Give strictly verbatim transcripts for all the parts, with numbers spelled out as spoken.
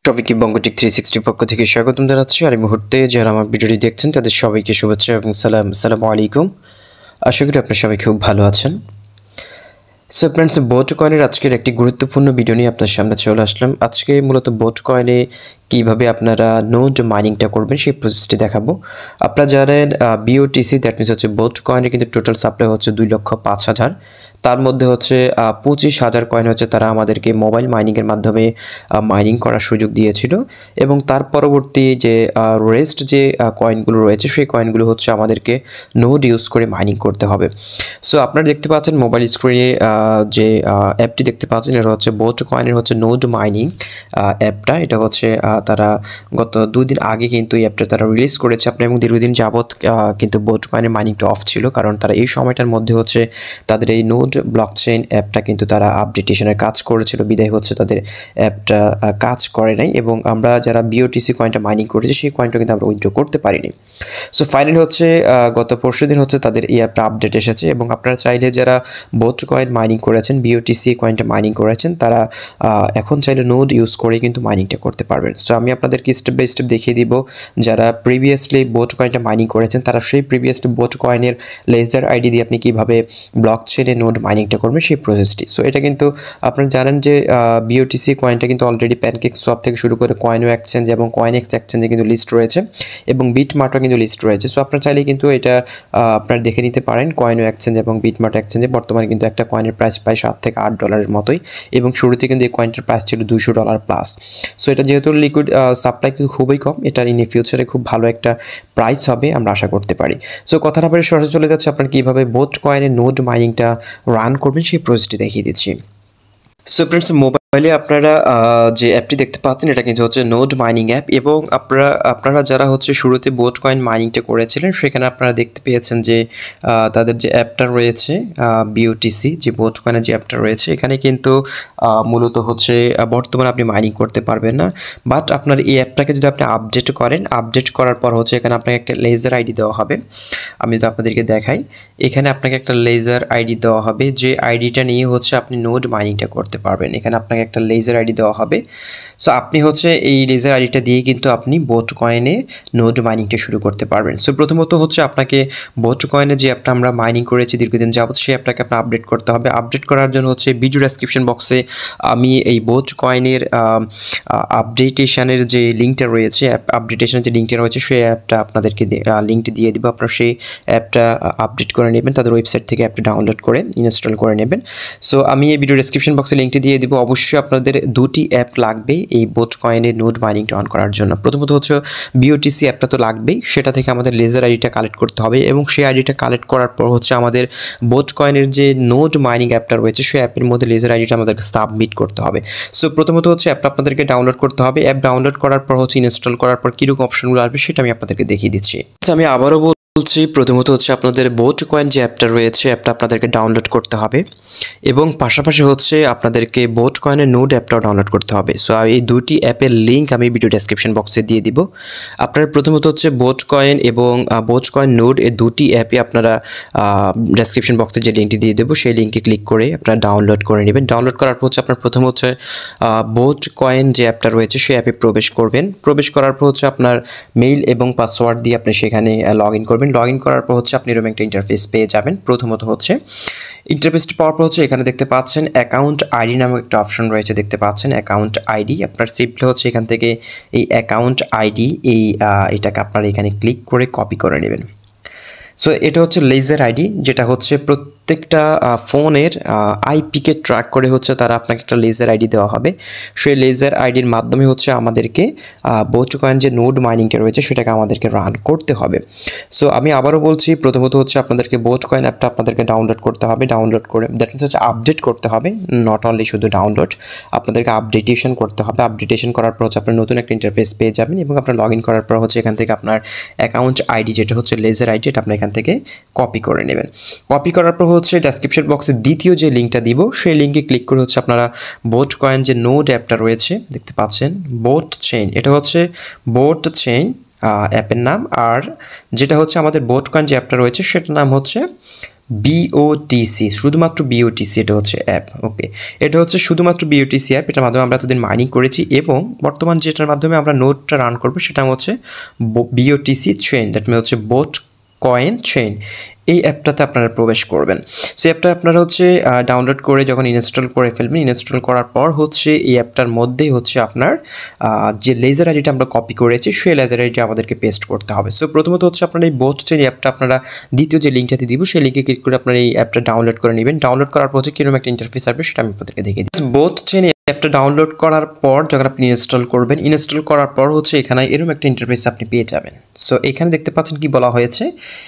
সবাইকে Bangatech three sixty পক্ষ থেকে স্বাগতম জানাচ্ছি। আর এই মুহূর্তে যারা আমার ভিডিওটি দেখছেন তাদের সবাইকে শুভেচ্ছা এবং সালাম আসসালামু আলাইকুম। আশা করি আপনারা সবাই খুব ভালো আছেন। সো ফ্রেন্ডস, বটকয়েনের আজকের একটি গুরুত্বপূর্ণ ভিডিও নিয়ে আপনার সামনে চলে আসলাম। আজকে মূলত বটকয়েনে কীভাবে আপনারা নোড মাইনিংটা করবেন সেই প্রসেসটি দেখাবো। আপনারা জানেন বিওটিসি, দ্যাট মিনস হচ্ছে বটকয়েনের কিন্তু টোটাল সাপ্লাই হচ্ছে দুই লক্ষ পাঁচ হাজার। তার মধ্যে হচ্ছে পঁচিশ হাজার কয়েন হচ্ছে তারা আমাদেরকে মোবাইল মাইনিংয়ের মাধ্যমে মাইনিং করার সুযোগ দিয়েছিল, এবং তার পরবর্তী যে রেস্ট যে কয়েনগুলো রয়েছে সেই কয়েনগুলো হচ্ছে আমাদেরকে নোড ইউজ করে মাইনিং করতে হবে। সো আপনারা দেখতে পাচ্ছেন মোবাইল স্ক্রিনে যে অ্যাপটি দেখতে পাচ্ছেন, এটা হচ্ছে বটকয়েনের হচ্ছে নোড মাইনিং অ্যাপটা। এটা হচ্ছে তারা গত দুই দিন আগে কিন্তু এই অ্যাপটা তারা রিলিজ করেছে আপনার, এবং দীর্ঘদিন যাবৎ কিন্তু বটকয়েনের মাইনিংটা অফ ছিল, কারণ তারা এই সময়টার মধ্যে হচ্ছে তাদের এই নোড ব্লকচেইন অ্যাপটা কিন্তু তারা আপডেটেশনের কাজ করেছিল, বিদায় হচ্ছে তাদের অ্যাপটা কাজ করে নাই, এবং আমরা যারা বিওটিসি কয়েনটা মাইনিং করেছি সেই কয়েনটা কিন্তু আমরা উইথড্র করতে পারিনি। সো ফাইনালি হচ্ছে গত পরশু দিন হচ্ছে তাদের এই অ্যাপটা আপডেট এসেছে, এবং আপনারা চাইলে যারা বোট কয়েন মাইনিং করেছেন, বিওটিসি কয়েনটা মাইনিং করেছেন, তারা এখন চাইলে নোড ইউজ করে কিন্তু মাইনিংটা করতে পারবেন। সো আমি আপনাদেরকে স্টেপ বাই স্টেপ দেখিয়ে দিব। যারা প্রিভিয়াসলি বোট কয়েনটা মাইনিং করেছেন তারা সেই প্রিভিয়াসলি বোট কয়েনের লেজার আইডি দিয়ে আপনি কীভাবে ব্লকচেইনে নোড মাইনিংটা করবেন সেই প্রসেসটি। সো এটা কিন্তু আপনারা জানেন যে বিওটিসি কয়েনটা কিন্তু অলরেডি প্যানকেক সোয়াপ থেকে শুরু করে CoinW এক্সচেঞ্জ এবং কয়েনএক্স এক্সচেঞ্জে কিন্তু লিস্ট রয়েছে, এবং বিটমার্টও কিন্তু লিস্ট রয়েছে। সো আপনারা চাইলে কিন্তু এটা আপনারা দেখে নিতে পারেন। CoinW এক্সচেঞ্জ এবং বিটমার্ট এক্সচেঞ্জে বর্তমানে কিন্তু একটা কয়েনের প্রাইস প্রায় সাত থেকে আট ডলারের মতোই, এবং শুরুতে কিন্তু এই কয়েনটার প্রাইস ছিল দুইশো ডলার প্লাস। সো এটা যেহেতু লিকুইড সাপ্লাই কিন্তু খুবই কম, এটার ইন ফিউচারে খুব ভালো একটা প্রাইস হবে আমরা আশা করতে পারি। সো কথা না বলে সরাসরি চলে যাচ্ছে আপনারা কীভাবে বোট কয়েনের নোড মাইনিংটা রান করবেন সেই প্রসেসটি দেখিয়ে দিচ্ছি। সো ফ্রেন্ডস, মোবাইলে আপনারা যে অ্যাপটি দেখতে পাচ্ছেন এটা কিন্তু হচ্ছে নোড মাইনিং অ্যাপ, এবং আপনারা আপনারা যারা হচ্ছে শুরুতে বোট কয়েন মাইনিংটা করেছিলেন সেখানে আপনারা দেখতে পেয়েছেন যে তাদের যে অ্যাপটা রয়েছে বিওটিসি, যে বোট কয়েনের যে অ্যাপটা রয়েছে, এখানে কিন্তু মূলত হচ্ছে বর্তমানে আপনি মাইনিং করতে পারবেন না। বাট আপনার এই অ্যাপটাকে যদি আপনি আপডেট করেন, আপডেট করার পর হচ্ছে এখানে আপনাকে একটা লেজার আইডি দেওয়া হবে। আমি তো আপনাদেরকে দেখাই, এখানে আপনাকে একটা লেজার আইডি দেওয়া হবে, যে আইডিটা নিয়ে হচ্ছে আপনি নোড মাইনিংটা করতে পারবেন। এখানে আপনাকে একটা লেজার আইডি দেওয়া হবে। সো আপনি হচ্ছে এই লেজার আইডিটা দিয়ে কিন্তু আপনি বোট কয়েনে নোড মাইনিংটা শুরু করতে পারবেন। সো প্রথমত হচ্ছে আপনাকে বোট কয়েনে যে অ্যাপটা আমরা মাইনিং করেছি দীর্ঘদিন যাবত সেই অ্যাপটাকে আপনার আপডেট করতে হবে। আপডেট করার জন্য হচ্ছে ভিডিও ডেসক্রিপশন বক্সে আমি এই বোট কয়েনের আপডেটেশনের যে লিঙ্কটা রয়েছে, অ্যাপ আপডেটেশনের যে লিঙ্কটা রয়েছে সেই অ্যাপটা আপনাদেরকে লিঙ্কটি দিয়ে দেবো। আপনারা সেই অ্যাপটা আপডেট করে নেবেন, তাদের ওয়েবসাইট থেকে অ্যাপটা ডাউনলোড করে ইনস্টল করে নেবেন। সো আমি এই ভিডিও ডেসক্রিপশন বক্সে লিঙ্কটি দিয়ে দিব। অবশ্যই আপনাদের দুটি অ্যাপ লাগবে এই বোট কয়েনের নোড মাইনিংটা অন করার জন্য। প্রথমত হচ্ছে বিওটিসি অ্যাপটা তো লাগবেই, সেটা থেকে আমাদের লেজার আইডিটা কালেক্ট করতে হবে, এবং সেই আইডিটা কালেক্ট করার পর হচ্ছে আমাদের বোট কয়েনের যে নোড মাইনিং অ্যাপটা রয়েছে সেই অ্যাপের মধ্যে লেজার আইডিটা আমাদেরকে সাবমিট করতে হবে। সো প্রথমত হচ্ছে অ্যাপটা আপনাদেরকে ডাউনলোড করতে হবে। অ্যাপ ডাউনলোড করার পর হচ্ছে ইনস্টল করার পর কীরকম অপশনগুলো আসবে সেটা আমি আপনাদেরকে দেখিয়ে দিচ্ছি। আমি আবারও বলছি, প্রথমত হচ্ছে আপনাদের বোট কয়েন যে অ্যাপটা রয়েছে অ্যাপটা আপনাদেরকে ডাউনলোড করতে হবে, এবং পাশাপাশি হচ্ছে আপনাদেরকে বোট কয়েনের নোড অ্যাপটাও ডাউনলোড করতে হবে। সো এই দুটি অ্যাপের লিঙ্ক আমি ভিডিও ডেসক্রিপশন বক্সে দিয়ে দিব। আপনারা প্রথমত হচ্ছে বোট কয়েন এবং বোট কয়েন নোড এই দুটি অ্যাপে আপনারা ডেসক্রিপশন বক্সে যে লিঙ্কটি দিয়ে দেবো সেই লিঙ্কে ক্লিক করে আপনারা ডাউনলোড করে নেবেন। ডাউনলোড করার পর হচ্ছে আপনার প্রথম হচ্ছে বোট কয়েন যে অ্যাপটা রয়েছে সেই অ্যাপে প্রবেশ করবেন। প্রবেশ করার পর হচ্ছে আপনার মেইল এবং পাসওয়ার্ড দিয়ে আপনি সেখানে লগ ইন করবেন। লগ ইন করার পর হচ্ছে আপনি এরকম একটা ইন্টারফেস পেয়ে যাবেন। প্রথমত হচ্ছে ইন্টারফেসটা পাওয়ার পর হচ্ছে এখানে দেখতে পাচ্ছেন অ্যাকাউন্ট আইডি নামক একটা অপশন রয়েছে, দেখতে পাচ্ছেন অ্যাকাউন্ট আইডি। আপনার সিম্পলি হচ্ছে এখান থেকে এই অ্যাকাউন্ট আইডি এই এটাকে আপনারা এখানে ক্লিক করে কপি করে নেবেন। সো এটা হচ্ছে লেজার আইডি, যেটা হচ্ছে প্রত্যেকটা ফোনের আইপিকে ট্র্যাক করে হচ্ছে তারা আপনাকে একটা লেজার আইডি দেওয়া হবে। সেই লেজার আইডির মাধ্যমে হচ্ছে আমাদেরকে বোট কয়েন যে নোড মাইনিংটা রয়েছে সেটাকে আমাদেরকে রান করতে হবে। সো আমি আবারও বলছি, প্রথমত হচ্ছে আপনাদেরকে বোট কয়েন অ্যাপটা আপনাদেরকে ডাউনলোড করতে হবে। ডাউনলোড করে দ্যাট মিনস হচ্ছে আপডেট করতে হবে, নট অনলি শুধু ডাউনলোড, আপনাদেরকে আপডেটেশন করতে হবে। আপডেটেশন করার পর হচ্ছে আপনার নতুন একটা ইন্টারফেস পেয়ে যাবেন, এবং আপনার লগ ইন করার পর হচ্ছে এখান থেকে আপনার অ্যাকাউন্ট আইডি যেটা হচ্ছে লেজার আইডি এটা আপনার এখান থেকে কপি করে নেবেন। কপি করার পর হচ্ছে ডেসক্রিপশন বক্সে দ্বিতীয় যে লিঙ্কটা দিব সেই লিঙ্কে ক্লিক করে হচ্ছে আপনারা বোট কয়েন যে নোড অ্যাপটা রয়েছে দেখতে পাচ্ছেন বটচেইন, এটা হচ্ছে বটচেইন অ্যাপের নাম, আর যেটা হচ্ছে আমাদের বোট কয়েন যে অ্যাপটা রয়েছে সেটার নাম হচ্ছে বিওটিসি, শুধুমাত্র বিওটিসি, এটা হচ্ছে অ্যাপ। ওকে, এটা হচ্ছে শুধুমাত্র বিওটিসি অ্যাপ, এটার মাধ্যমে আমরা এতদিন মাইনিং করেছি এবং বর্তমান যেটার মাধ্যমে আমরা নোডটা রান করবো সেটা হচ্ছে বিওটিসি চেইন, দ্যাট মিন হচ্ছে বটকয়েন চেইন। এই অ্যাপটাতে আপনারা প্রবেশ করবেন। সো অ্যাপটা আপনারা হচ্ছে ডাউনলোড করে যখন ইনস্টল করে ফেলবেন, ইনস্টল করার পর হচ্ছে এই অ্যাপটার মধ্যেই হচ্ছে আপনার যে লেজার আইডিটা আমরা কপি করেছি সেই লেজার আইডিটা আমাদেরকে পেস্ট করতে হবে। সো প্রথমত হচ্ছে আপনার এই বটচেইন অ্যাপটা আপনারা দ্বিতীয় যে লিঙ্কটাতে দিব সেই লিঙ্কে ক্লিক করে আপনারা এই অ্যাপটা ডাউনলোড করে নেবেন। ডাউনলোড করার পর হচ্ছে কিরকম একটা ইন্টারফেস আসবে সেটা আমি আপনাদেরকে দেখিয়ে দিই। বটচেইন অ্যাপটা ডাউনলোড করার পর যখন আপনি ইনস্টল করবেন, ইনস্টল করার পর হচ্ছে এখানে এরকম একটা ইন্টারফেস আপনি পেয়ে যাবেন। সো এখানে দেখতে পাচ্ছেন কি বলা হয়েছে,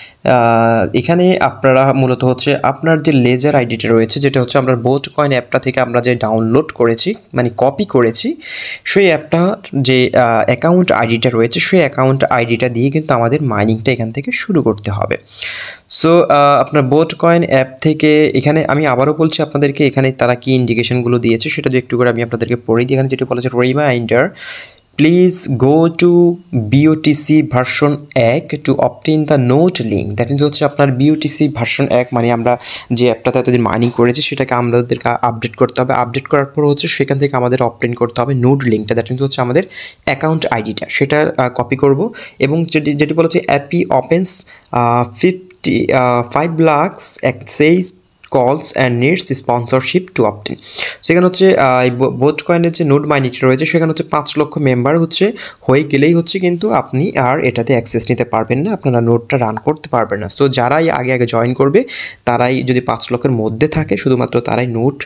এখানে আপনারা মূলত হচ্ছে আপনার যে লেজার আইডিটা রয়েছে, যেটা হচ্ছে আমরা বটকয়েন অ্যাপটা থেকে আমরা যে ডাউনলোড করেছি মানে কপি করেছি, সেই অ্যাপটার যে অ্যাকাউন্ট আইডিটা রয়েছে সেই অ্যাকাউন্ট আইডিটা দিয়ে কিন্তু আমাদের মাইনিংটা এখান থেকে শুরু করতে হবে। সো আপনার বটকয়েন অ্যাপ থেকে এখানে আমি আবারও বলছি আপনাদেরকে, এখানে তারা কি ইন্ডিকেশনগুলো দিয়েছে সেটা যে একটু করে আমি আপনাদেরকে পড়ে দিই। এখানে যেটা বলেছে, reminder, please go to BOTC version এক to obtain the node link. That means হচ্ছে আপনার বিওটিসি ভার্সন এক মানে আমরা যে অ্যাপটাতে এতদিন মাইনিং করেছি সেটাকে আমাদেরকে আপডেট করতে হবে। আপডেট করার পর হচ্ছে সেখান থেকে আমাদের অবটেন করতে হবে নোড লিঙ্কটা, দ্যাট মিনস হচ্ছে আমাদের অ্যাকাউন্ট আইডিটা, সেটা কপি করব এবং যেটি যেটি বলেছে app opens fifty five lacks access calls and needs sponsorship to obtain. সেখানে হচ্ছে এই বটকয়েনের যে নোড মাইনিংটা রয়েছে সেখানে হচ্ছে পাঁচ লক্ষ মেম্বার হচ্ছে হয়ে গেলেই হচ্ছে কিন্তু আপনি আর এটাতে অ্যাক্সেস নিতে পারবেন না, আপনারা নোডটা রান করতে পারবেন না। সো যারাই আগে আগে জয়েন করবে তারাই, যদি পাঁচ লক্ষের মধ্যে থাকে শুধুমাত্র তারাই নোড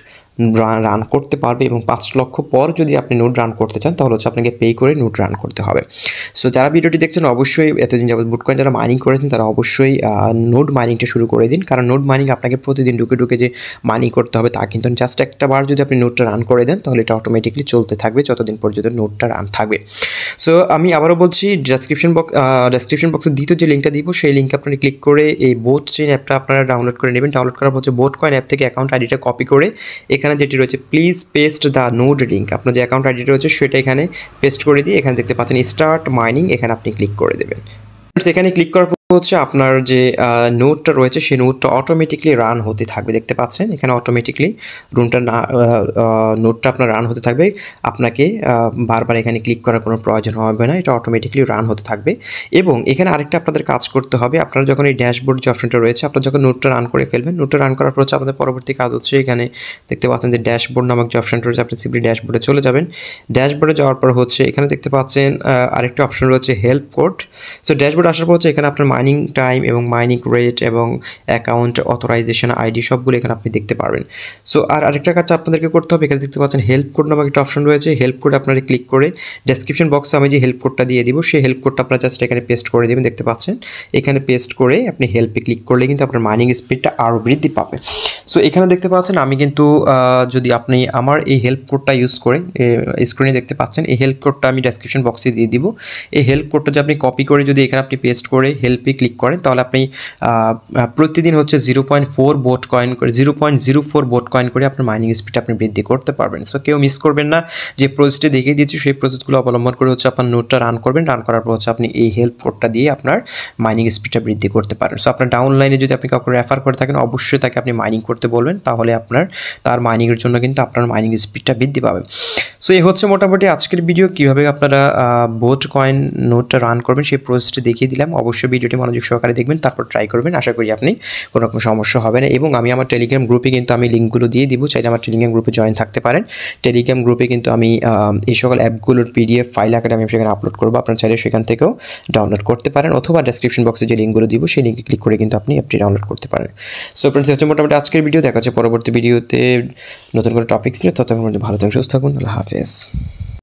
রান করতে পারবে এবং পাঁচ লক্ষ পর যদি আপনি নোড রান করতে চান তাহলে হচ্ছে আপনাকে পে করে নোড রান করতে হবে। সো যারা ভিডিওটি দেখছেন অবশ্যই এতদিন যাবত বটকয়েন যারা মাইনিং করেছেন তারা অবশ্যই নোড মাইনিংটা শুরু করে দিন, কারণ নোড মাইনিং আপনাকে প্রতিদিন ঢুকে ঢুকে যে মাইনিং করতে হবে তা কিন্তু, জাস্ট একটা বার যদি আপনি নোডটা রান করে দেন তাহলে এটা অটোমেটিকলি চলতে থাকবে যতদিন পর্যন্ত নোডটা রান থাকবে। সো আমি আবারও বলছি, ডেসক্রিপশন বক্স ডেসক্রিপশন বক্সের দ্বিতীয় যে লিঙ্কটা দিব সেই লিঙ্কে আপনারা ক্লিক করে এই বটচেইন অ্যাপটা আপনারা ডাউনলোড করে নেবেন। ডাউনলোড করার পর হচ্ছে বটকয়েন অ্যাপ থেকে অ্যাকাউন্ট আইডিটা কপি করে এখানে যেটি রয়েছে please paste the node link, আপনার যে অ্যাকাউন্ট আইডি রয়েছে সেটা এখানে পেস্ট করে দিয়ে এখানে দেখতে পাচ্ছেন স্টার্ট মাইনিং, এখানে আপনি ক্লিক করে দেবেন। এখানে ক্লিক করার পর হচ্ছে আপনার যে নোডটা রয়েছে সেই নোডটা অটোমেটিকলি রান হতে থাকবে, দেখতে পাচ্ছেন এখানে অটোমেটিকলি রুমটা না নোডটা আপনার রান হতে থাকবে, আপনাকে বারবার এখানে ক্লিক করার কোনো প্রয়োজন হবে না, এটা অটোমেটিকলি রান হতে থাকবে। এবং এখানে আরেকটা আপনাদের কাজ করতে হবে, আপনারা যখন এই ড্যাশবোর্ড যে অপশনটা রয়েছে আপনারা যখন নোডটা রান করে ফেলবেন, নোডটা রান করার পর হচ্ছে আপনাদের পরবর্তী কাজ হচ্ছে এখানে দেখতে পাচ্ছেন যে ড্যাশবোর্ড নামক যে অপশনটা রয়েছে, আপনি সিম্পলি ড্যাশবোর্ডে চলে যাবেন। ড্যাশবোর্ডে যাওয়ার পর হচ্ছে এখানে দেখতে পাচ্ছেন আরেকটা অপশন রয়েছে হেল্প কোড। সো ড্যাশবোর্ড আসার পর হচ্ছে এখানে আপনার মাইনিং টাইম এবং মাইনিং রেট এবং অ্যাকাউন্ট অথরাইজেশন আইডি সবগুলো এখানে আপনি দেখতে পারবেন। সো আর আরেকটা কাজ আপনাদেরকে করতে হবে, এখানে দেখতে পাচ্ছেন হেল্প কোড নামক একটা অপশন রয়েছে, হেল্প কোড আপনারা ক্লিক করে ডেসক্রিপশন বক্সে আমি যে হেল্প কোডটা দিয়ে দিব সেই হেল্প কোডটা আপনারা জাস্ট এখানে পেস্ট করে দেবেন, দেখতে পাচ্ছেন এখানে পেস্ট করে আপনি হেল্পে ক্লিক করলে কিন্তু আপনার মাইনিং স্পিডটা আরও বৃদ্ধি পাবে। সো এখানে দেখতে পাচ্ছেন আমি কিন্তু যদি আপনি আমার এই হেল্প কোডটা ইউজ করে স্ক্রিনে দেখতে পাচ্ছেন এই হেল্প কোডটা আমি ডেসক্রিপশন বক্সে দিয়ে দিব। এই হেল্প কোডটা যে আপনি কপি করে যদি এখানে আপনি পেস্ট করে হেল্পে ক্লিক করেন তাহলে আপনি প্রতিদিন হচ্ছে zero point four bot coin করে zero point zero four bot coin করে আপনার মাইনিং স্পিড আপনি বৃদ্ধি করতে পারবেন। সো কেউ মিস করবেন না, যে প্রসেসটি দেখিয়ে দিচ্ছি সেই প্রসেসগুলো অবলম্বন করে হচ্ছে আপনার নোটটা রান করবেন, রান করার পর হচ্ছে আপনি এই হেল্প কোডটা দিয়ে আপনার মাইনিং স্পিডটা বৃদ্ধি করতে পারেন। সো আপনার ডাউনলাইনে যদি আপনি কাউকে রেফার করে থাকেন অবশ্যই তাকে আপনি মাইনিং করতে বলবেন, তাহলে আপনার তার মাইনিংয়ের জন্য কিন্তু আপনার মাইনিং স্পিডটা বৃদ্ধি পাবে। সো এই হচ্ছে মোটামুটি আজকের ভিডিও, কীভাবে আপনারা বোট কয়েন নোটটা রান করবেন সেই প্রসেসটি দেখিয়ে দিলাম। অবশ্যই ভিডিওটি মনোযোগ সহকারে দেখবেন, তারপর ট্রাই করবেন, আশা করি আপনি কোনো রকম সমস্যা হবে না। এবং আমি আমার টেলিগ্রাম গ্রুপে কিন্তু আমি লিঙ্কগুলো দিয়ে দিব, চাইলে আমার টেলিগ্রাম গ্রুপে জয়েন থাকতে পারেন। টেলিগ্রাম গ্রুপে কিন্তু আমি এই সকল অ্যাপগুলোর পিডিএফ ফাইল আকারে আমি সেখানে আপলোড করবো, আপনার চাইলে সেখান থেকেও ডাউনলোড করতে পারেন, অথবা ডেসক্রিপশন বক্সে যে লিঙ্কগুলো দিব সেই লিঙ্কে ক্লিক করে কিন্তু আপনি অ্যাপটি ডাউনলোড করতে পারেন। সো ফ্রেন্ডস, হচ্ছে মোটামুটি আজকের ভিডিও, দেখা হচ্ছে পরবর্তী ভিডিওতে নতুন করে টপিক্স নিয়ে। ততক্ষণ ভালো থাকুন, সুস্থ থাকুন, আল্লাহ হাফেজ।